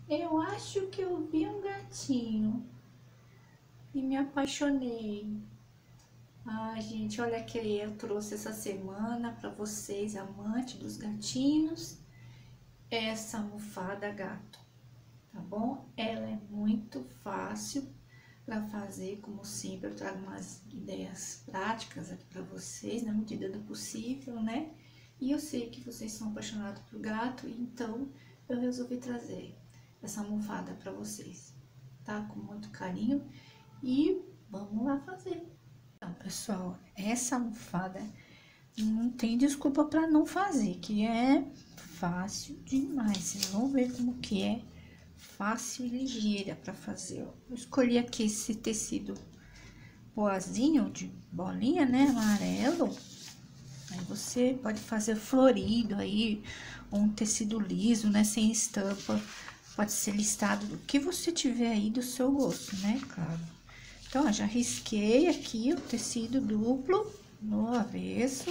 Eu acho que eu vi um gatinho e me apaixonei. Ai, gente, olha que eu trouxe essa semana para vocês, amantes dos gatinhos, essa almofada gato, tá bom? Ela é muito fácil para fazer, como sempre, eu trago umas ideias práticas aqui para vocês, na medida do possível, né? E eu sei que vocês são apaixonados por gato, então eu resolvi trazer essa almofada para vocês, tá? Com muito carinho e vamos lá fazer. Então, pessoal, essa almofada não tem desculpa para não fazer, que é fácil demais. Vocês vão ver como que é fácil e ligeira para fazer. Ó. Eu escolhi aqui esse tecido boazinho de bolinha, né, amarelo. Aí você pode fazer florido aí, ou um tecido liso, né, sem estampa. Pode ser listado do que você tiver aí do seu gosto, né, claro. Então, ó, já risquei aqui o tecido duplo no avesso,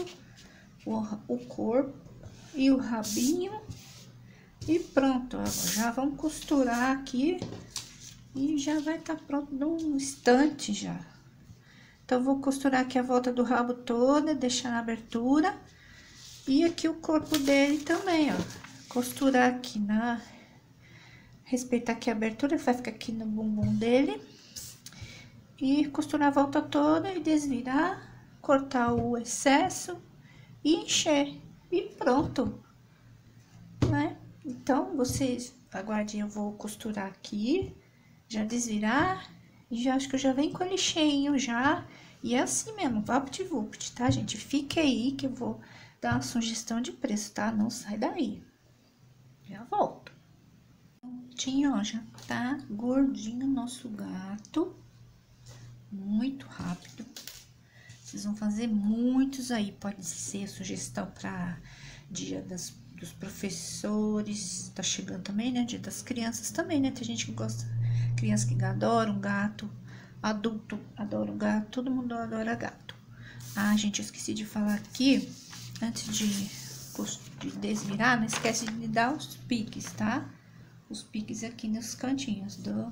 o corpo e o rabinho. E pronto, ó, já vamos costurar aqui e já vai estar pronto num instante já. Então, vou costurar aqui a volta do rabo toda, deixar na abertura. E aqui o corpo dele também, ó. Costurar aqui na... Respeitar aqui a abertura, vai ficar aqui no bumbum dele. E costurar a volta toda e desvirar, cortar o excesso e encher. E pronto, né? Então, vocês aguardem, eu vou costurar aqui, já desvirar. E já acho que eu já venho com ele cheinho já. E é assim mesmo, vapt-vupt, tá, gente? Fique aí que eu vou dar uma sugestão de preço, tá? Não sai daí. Já volto. Prontinho, ó, já tá gordinho o nosso gato. Muito rápido. Vocês vão fazer muitos aí, pode ser sugestão para dia dos professores, tá chegando também, né? Dia das crianças também, né? Tem gente que gosta, criança que adora um gato, adulto adora um gato, todo mundo adora gato. Ah, gente, eu esqueci de falar aqui, antes de desvirar, não esquece de dar os piques, tá? Os piques aqui nos cantinhos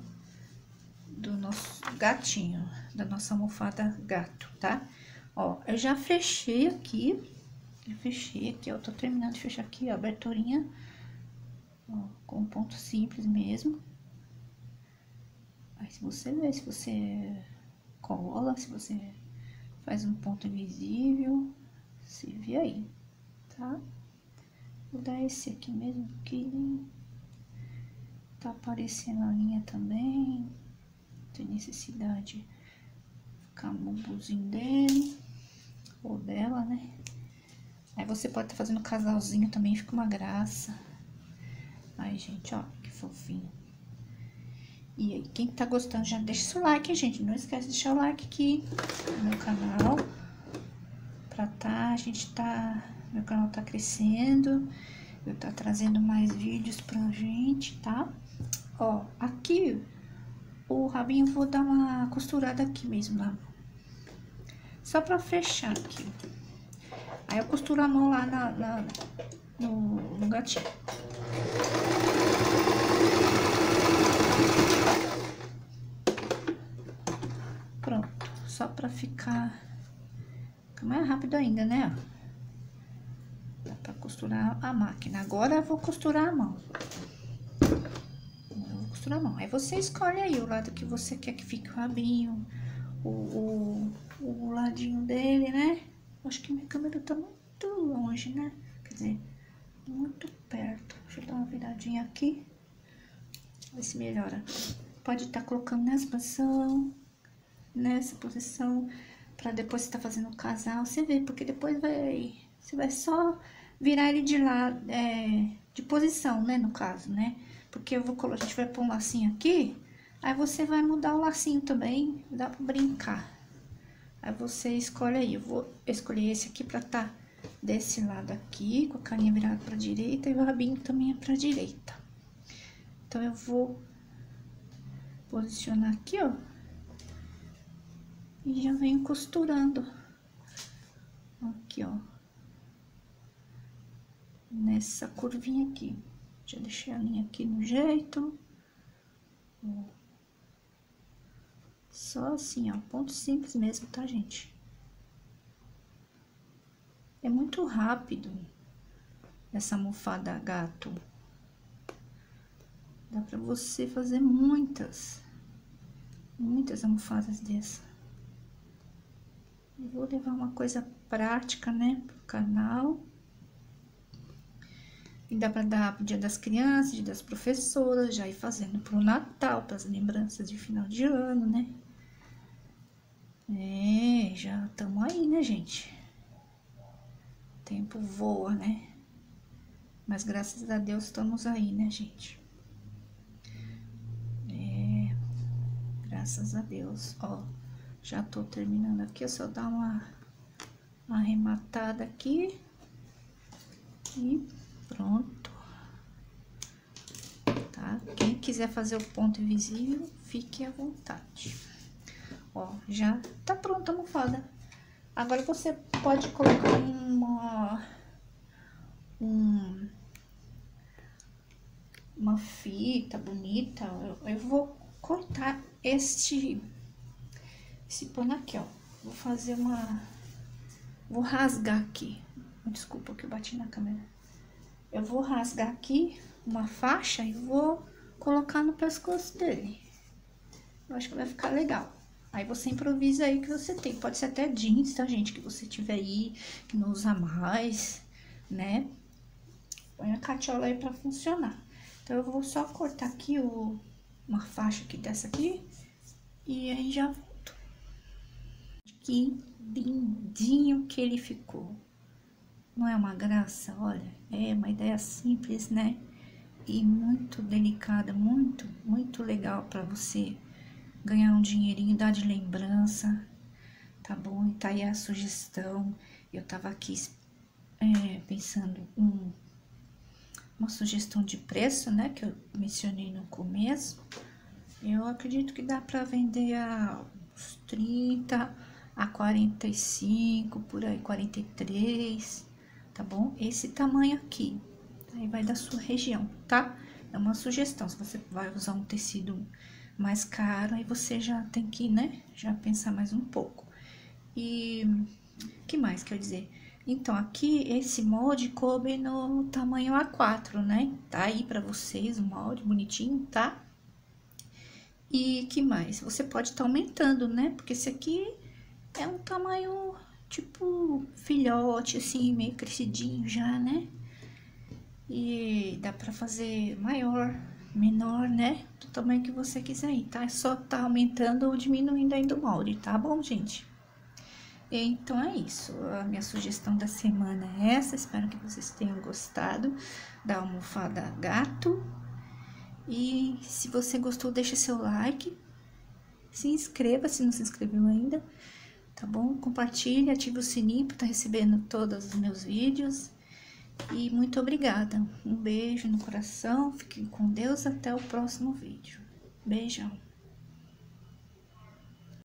do nosso gatinho, da nossa almofada gato, tá? Ó, eu já fechei aqui, ó, tô terminando de fechar aqui, ó, a aberturinha, ó, com um ponto simples mesmo. Aí, se você ver, se você cola, se você faz um ponto invisível, se vê aí, tá? Vou dar esse aqui mesmo, que tá aparecendo a linha também, não tem necessidade de ficar no bumbumzinho dele, ou dela, né? Aí você pode estar fazendo casalzinho também, fica uma graça. Ai, gente, ó, que fofinho. E aí, quem tá gostando, já deixa seu like, gente. Não esquece de deixar o like aqui no meu canal. Meu canal tá crescendo. Eu tá trazendo mais vídeos pra gente, tá? Ó, aqui, o rabinho eu vou dar uma costurada aqui mesmo, lá. Só pra fechar aqui. Aí eu costuro a mão lá no gatinho. Pronto, só pra ficar mais rápido ainda, né? Dá pra costurar a máquina. Agora eu vou costurar a mão. Aí você escolhe aí o lado que você quer que fique o rabinho, o ladinho dele, né? Acho que minha câmera tá muito longe, né? Quer dizer, muito perto. Deixa eu dar uma viradinha aqui. Ver se melhora. Pode estar colocando nessa posição, pra depois você tá fazendo o casal, você vê, porque depois você vai só virar ele de lado, de posição, né, no caso, né? Porque a gente vai pôr um lacinho aqui, aí você vai mudar o lacinho também, dá pra brincar. Aí você escolhe aí, eu vou escolher esse aqui pra tá desse lado aqui, com a carinha virada pra direita, e o rabinho também é pra direita. Então, eu vou posicionar aqui, ó, e já venho costurando aqui, ó, nessa curvinha aqui. Já deixei a linha aqui no jeito, Só assim, ó, ponto simples mesmo, tá, gente? É muito rápido essa almofada gato. Dá pra você fazer muitas almofadas dessa. Eu vou levar uma coisa prática, né, pro canal. E dá pra dar pro Dia das Crianças, Dia das Professoras, já ir fazendo pro Natal, pras lembranças de final de ano, né? É, já estamos aí, né, gente? O tempo voa, né? Mas graças a Deus estamos aí, né, gente? É, graças a Deus. Ó, já tô terminando aqui, é só dar uma arrematada aqui. E pronto. Tá? Quem quiser fazer o ponto invisível, fique à vontade. Ó, já tá pronta a almofada. Agora você pode colocar uma fita bonita. Eu vou cortar esse pano aqui, ó. Vou fazer vou rasgar aqui. Desculpa que eu bati na câmera. Eu vou rasgar aqui uma faixa e vou colocar no pescoço dele. Eu acho que vai ficar legal. Aí você improvisa aí o que você tem. Pode ser até jeans, tá, gente? Que você tiver aí, que não usa mais, né? Põe a catiola aí pra funcionar. Então, eu vou só cortar aqui uma faixa aqui dessa aqui. E aí já volto. Que lindinho que ele ficou. Não é uma graça? Olha, é uma ideia simples, né? E muito delicada, muito, muito legal pra você ganhar um dinheirinho, dar de lembrança, tá bom? E tá aí a sugestão. Eu tava aqui pensando uma sugestão de preço, né? Que eu mencionei no começo. Eu acredito que dá pra vender a uns 30 a 45, por aí, 43, tá bom? Esse tamanho aqui. Aí vai da sua região, tá? É uma sugestão. Se você vai usar um tecido mais caro, aí você já tem que, né, já pensar mais um pouco. E que mais quer dizer? Então, aqui esse molde coube no tamanho A4, né? Tá aí pra vocês o molde bonitinho, tá? E que mais? Você pode estar aumentando, né? Porque esse aqui é um tamanho tipo filhote, assim, meio crescidinho já, né? E dá pra fazer maior, menor, né? Do tamanho que você quiser aí, tá? É só tá aumentando ou diminuindo ainda o molde, tá bom, gente? Então, é isso. A minha sugestão da semana é essa. Espero que vocês tenham gostado da almofada gato. E se você gostou, deixa seu like. Se inscreva se não se inscreveu ainda, tá bom? Compartilhe, ative o sininho para estar recebendo todos os meus vídeos. E muito obrigada. Um beijo no coração, fiquem com Deus, até o próximo vídeo. Beijão.